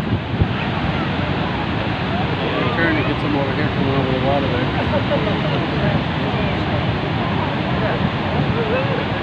Turn to get some over here coming over the water there.